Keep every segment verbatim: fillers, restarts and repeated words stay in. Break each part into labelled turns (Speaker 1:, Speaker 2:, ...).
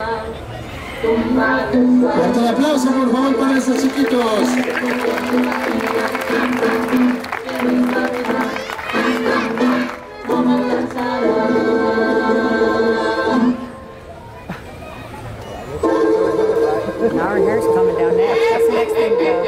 Speaker 1: Fuerte el aplauso, por favor, para esos chiquitos.
Speaker 2: Now our hair's coming down next. That's the next thing to go.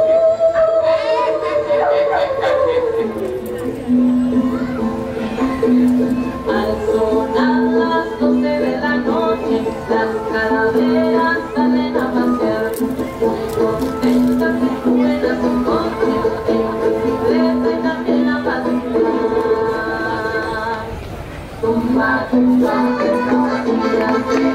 Speaker 3: Al sonar las doce de la noche, las calaveras salen a pasear. Contentas y buenas con coche, en bicicleta y también a pasear. Tumba, tumba, tumba, tumba,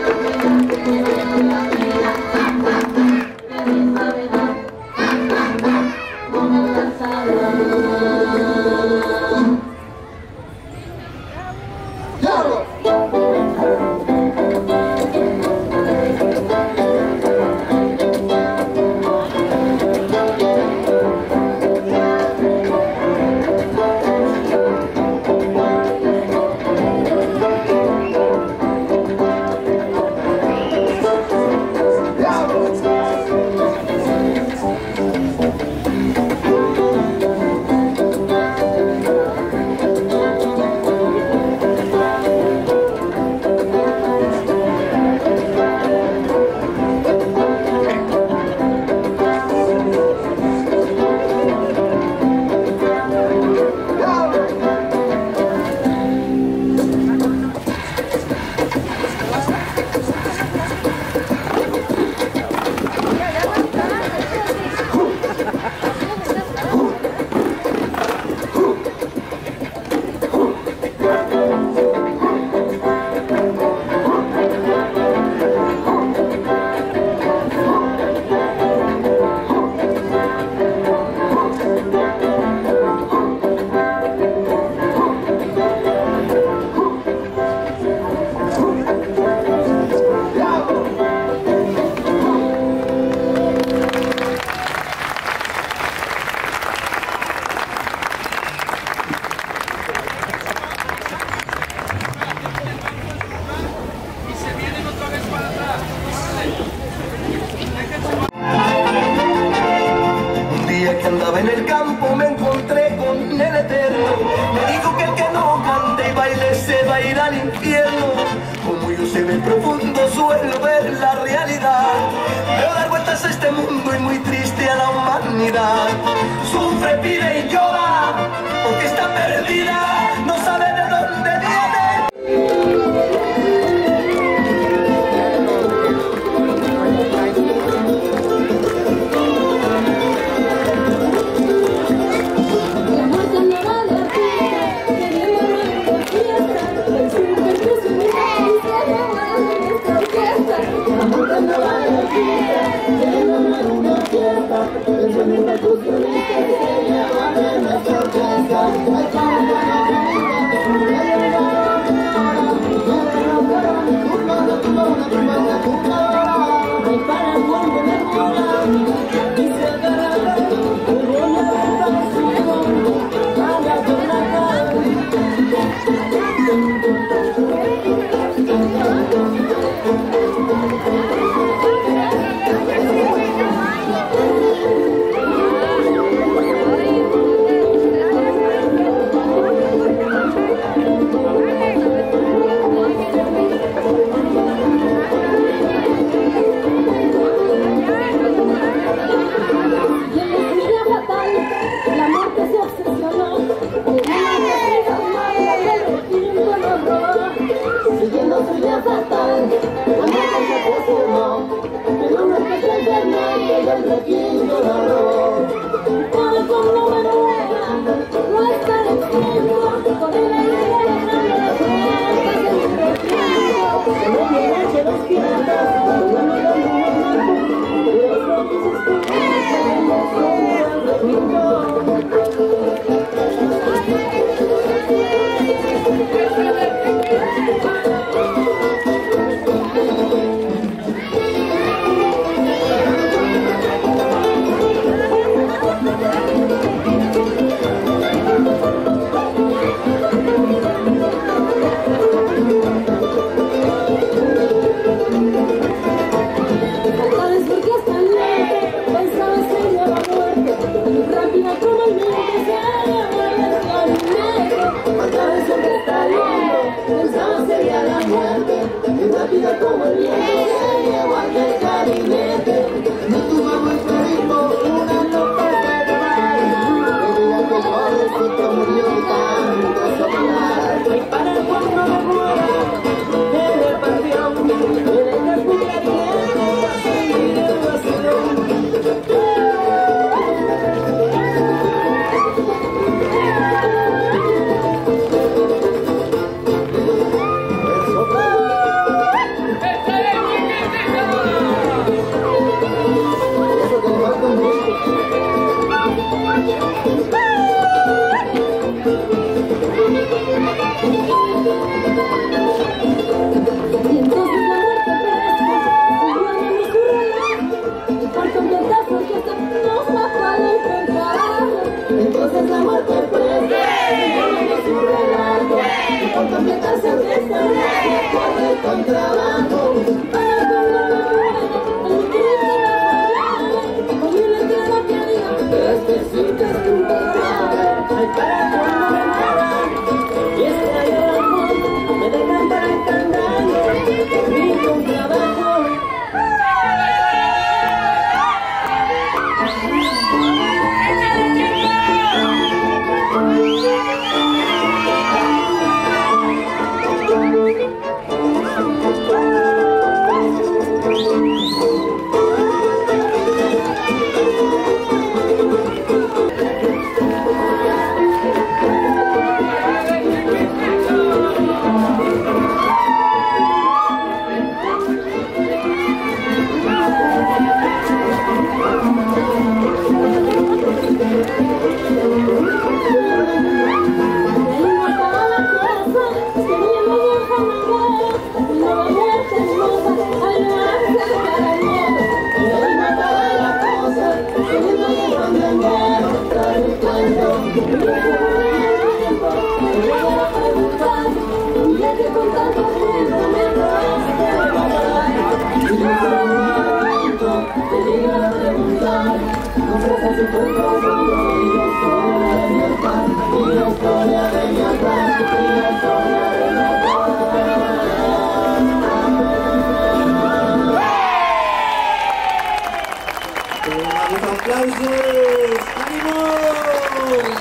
Speaker 4: Andaba en el campo, me encontré con el Eterno. Me dijo que el que no cante y baile se va a ir al infierno. Como yo sé ver profundo, suelo ver la realidad. Veo dar vueltas a este mundo y muy triste a la humanidad. Sufre, pide y llora, porque está perdida, no sabe de dónde viene.
Speaker 3: rápida como el viento se llevó al del Caribe.
Speaker 1: No tomamos el ritmo, una copa de mar. Me digan que pobrecito murió de tanto soplar.
Speaker 3: Ay, para cuando me muera de la pasión, me dejas jugar y para seguir el vacilón. Entonces la muerte prende, y su relato, y por completarse el restaurante, corre el contrabando. Para cuando me muera, el crimen me fue y le quiero que diga, este sí que es tu verdad. Ay, para cuando me muera, y este yo al mundo, me dejan para cantando, mi contrabajo.
Speaker 5: ¡Aplausos! ¡Ánimo!